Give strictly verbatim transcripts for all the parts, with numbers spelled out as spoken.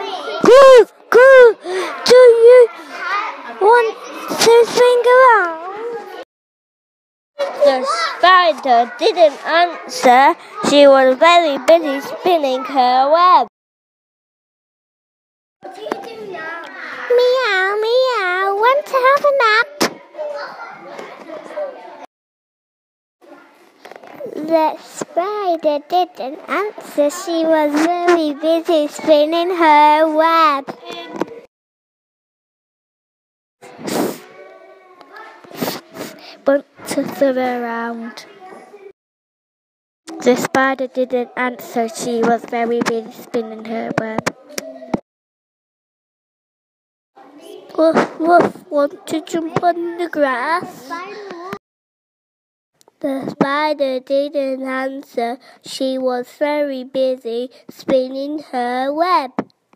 Goo, goo, do you want to swing around? The spider didn't answer. She was very busy spinning her web. What do you do now? Meow, meow, want to have a nap? The spider didn't answer. She was very busy spinning her web. Want to throw around. The spider didn't answer. She was very busy spinning her web. Woof, woof, want to jump on the grass? The spider didn't answer. She was very busy spinning her web.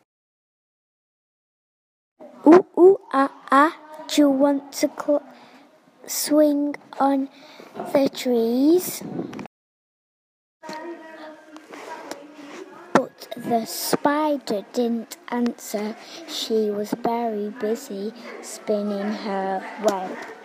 Ooh, ooh, ah, ah, do you want to cl- swing on the trees? But the spider didn't answer. She was very busy spinning her web.